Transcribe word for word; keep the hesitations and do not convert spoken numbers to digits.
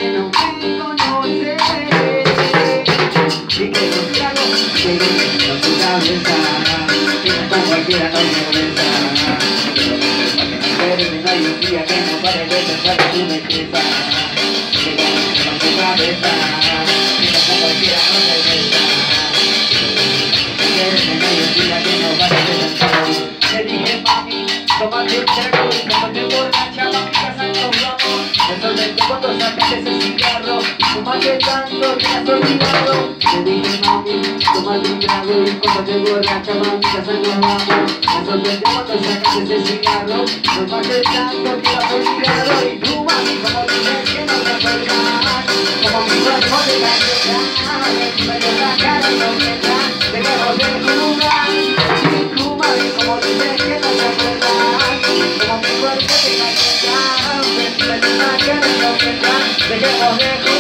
que no me conoce y que los tragos lleguen a tu cabeza, que no con cualquiera no me molesta. Pero no hay un día que no pare de pensar en tu belleza, que con tu cabeza, que no con cualquiera no me molesta. Pero no hay un día que no pare de pensar. Le dije mami, tómate un trago y cuando te borracha pa' mi casa nos vamos. Me sorprende cuando sacaste ese cigarro, fumate tanto que has olvidado. Le dije mami, tómate un trago y cuando te borracha pa' mi casa nos vamos. Me sorprende cuando sacaste ese cigarro, fumate tanto que has olvidado. Y tú mami, como dices que no te acuerdas, como mi cuerpo de la tierra, me dio la cara y no me da, dejemos de jugar. Y tú mami, como dices que no te acuerdas, como mi cuerpo de la tierra, me dio la cara y no me da, dejemos de jugar.